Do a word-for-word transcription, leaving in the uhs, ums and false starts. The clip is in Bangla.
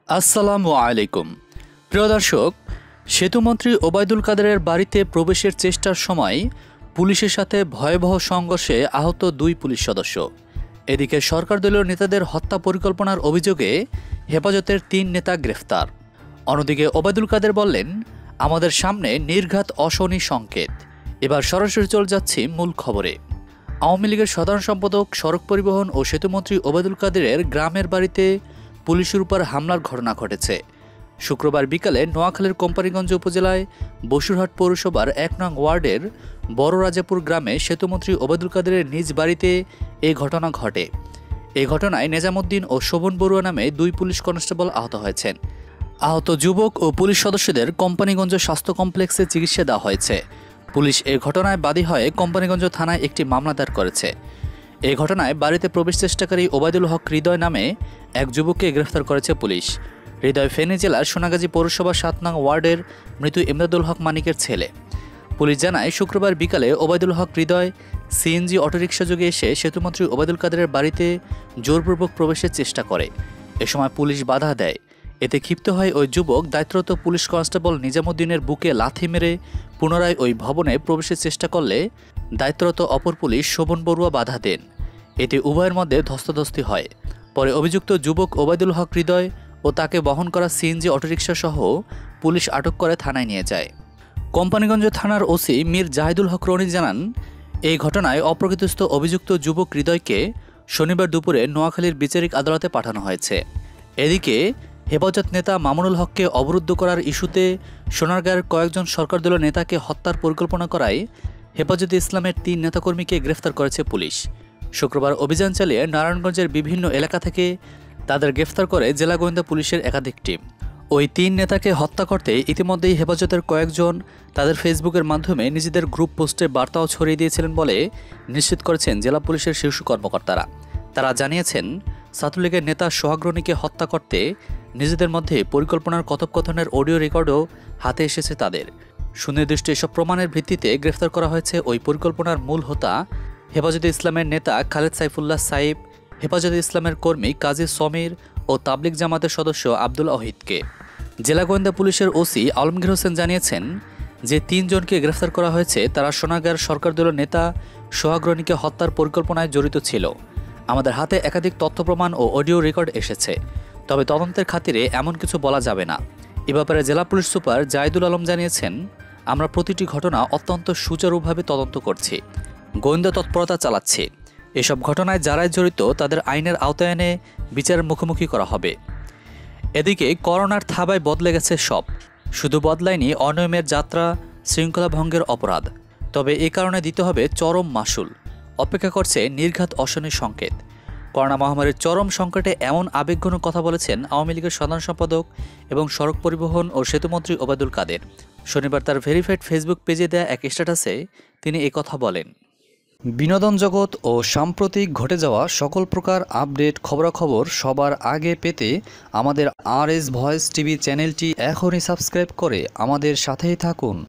আসসালামু আলাইকুম। প্রিয় দর্শক, সেতুমন্ত্রী ওবায়দুল কাদেরের বাড়িতে প্রবেশের চেষ্টার সময় পুলিশের সাথে ভয়াবহ সংঘর্ষে আহত দুই পুলিশ সদস্য। এদিকে সরকার দলীয় নেতাদের হত্যা পরিকল্পনার অভিযোগে হেফাজতের তিন নেতা গ্রেফতার। অন্যদিকে ওবায়দুল কাদের বললেন, আমাদের সামনে নির্ঘাত অশনি সংকেত। এবার সরাসরি চলে যাচ্ছি মূল খবরে। আওয়ামী লীগের সাধারণ সম্পাদক, সড়ক পরিবহন ও সেতুমন্ত্রী ওবায়দুল কাদেরের গ্রামের বাড়িতে পুলিশের উপর হামলার ঘটনা ঘটেছে। শুক্রবার বিকালে নোয়াখালীর কোম্পানীগঞ্জ উপজেলায় বসুরহাট পৌরসভার এক নং ওয়ার্ডের বড় রাজাপুর গ্রামে সেতুমন্ত্রী ওবায়দুল কাদেরের নিজ বাড়িতে এই ঘটনা ঘটে। এই ঘটনায় নেজামুদ্দিন ও শোভন বড়ুয়া নামে দুই পুলিশ কনস্টেবল আহত হয়েছেন। আহত যুবক ও পুলিশ সদস্যদের কোম্পানীগঞ্জ স্বাস্থ্য কমপ্লেক্সে চিকিৎসা দেওয়া হয়েছে। পুলিশ এই ঘটনায় বাদী হয়ে কোম্পানীগঞ্জ থানায় একটি মামলা দায়ের করেছে। এই ঘটনায় বাড়িতে প্রবেশ চেষ্টাকারী ওবায়দুল হক হৃদয় নামে এক যুবককে গ্রেফতার করেছে পুলিশ। হৃদয় ফেনী জেলার সোনাগাজী পৌরসভা সাত নং ওয়ার্ডের মৃত ইমদাদুল হক মানিকের ছেলে। পুলিশ জানায়, শুক্রবার বিকালে ওবায়দুল হক হৃদয় সিএনজি অটোরিকশা যোগে এসে সেতুমন্ত্রী ওবায়দুল কাদেরের বাড়িতে জোরপূর্বক প্রবেশের চেষ্টা করে। এ সময় পুলিশ বাধা দেয়। এতে ক্ষিপ্ত হয় ওই যুবক দায়িত্বরত পুলিশ কনস্টেবল নিজামুদ্দিনের বুকে লাথি মেরে পুনরায় ওই ভবনে প্রবেশের চেষ্টা করলে দায়িত্বরত অপর পুলিশ শোভন বড়ুয়া বাধা দেন। এতে উভয়ের মধ্যে ধস্তাধস্তি হয়। পরে অভিযুক্ত যুবক ওবায়দুল হক হৃদয় ও তাকে বহন করা সিএনজি অটোরিকশা সহ পুলিশ আটক করে থানায় নিয়ে যায়। কোম্পানীগঞ্জ থানার ওসি মীর জাহিদুল হক রনি জানান, এই ঘটনায় অপ্রকৃতস্থ অভিযুক্ত যুবক হৃদয়কে শনিবার দুপুরে নোয়াখালীর বিচারিক আদালতে পাঠানো হয়েছে। এদিকে হেফাজত নেতা মামুনুল হককে অবরুদ্ধ করার ইস্যুতে সোনারগাঁয়ের কয়েকজন সরকার দলীয় নেতাকে হত্যার পরিকল্পনা করায় হেফাজতে ইসলামের তিন নেতাকর্মীকে গ্রেফতার করেছে পুলিশ। শুক্রবার অভিযান চালিয়ে নারায়ণগঞ্জের বিভিন্ন এলাকা থেকে তাদের গ্রেফতার করে জেলা গোয়েন্দা পুলিশের একাধিক টিম। ওই তিন নেতাকে হত্যা করতে ইতিমধ্যেই হেফাজতের কয়েকজন তাদের ফেসবুকের মাধ্যমে নিজেদের গ্রুপ পোস্টে বার্তাও ছড়িয়ে দিয়েছিলেন বলে নিশ্চিত করেছেন জেলা পুলিশের শীর্ষ কর্মকর্তারা। তারা জানিয়েছেন, ছাত্রলীগের নেতা সোহাগরণীকে হত্যা করতে নিজেদের মধ্যে পরিকল্পনার কথোপকথনের অডিও রেকর্ডও হাতে এসেছে তাদের। সুনির্দিষ্ট এসব প্রমাণের ভিত্তিতে গ্রেফতার করা হয়েছে ওই পরিকল্পনার মূল হোতা হেফাজতে ইসলামের নেতা খালেদ সাইফুল্লাহ সাইব, হেফাজতে ইসলামের কর্মী কাজী সমীর ও তাবলিগ জামাতের সদস্য আব্দুল ওহিদকে। জেলা গোয়েন্দা পুলিশের ওসি আলমগীর হোসেন জানিয়েছেন যে তিনজনকে গ্রেফতার করা হয়েছে তারা সোনারগাঁয়ের সরকার দলীয় নেতা সোহাগরণীকে হত্যার পরিকল্পনায় জড়িত ছিল। আমাদের হাতে একাধিক তথ্য প্রমাণ ও অডিও রেকর্ড এসেছে, তবে তদন্তের খাতিরে এমন কিছু বলা যাবে না। এ ব্যাপারে জেলা পুলিশ সুপার জাহিদুল আলম জানিয়েছেন, আমরা প্রতিটি ঘটনা অত্যন্ত সুচারুভাবে তদন্ত করছি, গোয়েন্দা তৎপরতা চালাচ্ছি। এসব ঘটনায় যারাই জড়িত তাদের আইনের আওতায় এনে বিচারের মুখোমুখি করা হবে। এদিকে করোনার থাবায় বদলে গেছে সব। শুধু বদলায়নি অনিয়মের যাত্রা, শৃঙ্খলা ভঙ্গের অপরাধ, তবে এ কারণে দিতে হবে চরম মাশুল। অপেক্ষা করছে নির্ঘাত অশনি সংকেত। করোনা মহামারীর চরম সংকটে এমন আবেগঘন কথা বলেছেন আওয়ামী লীগের সাধারণ সম্পাদক এবং সড়ক পরিবহন ও সেতুমন্ত্রী ওবায়দুল কাদের। শনিবার তার ভেরিফাইড ফেসবুক পেজে দেয়া এক স্ট্যাটাসে তিনি এ কথা বলেন। বিনোদন জগৎ ও সাম্প্রতিক ঘটে যাওয়া সকল প্রকার আপডেট খবরাখবর সবার আগে পেতে আমাদের আর এস ভয়েস টিভি চ্যানেলটি এখনই সাবস্ক্রাইব করে আমাদের সাথেই থাকুন।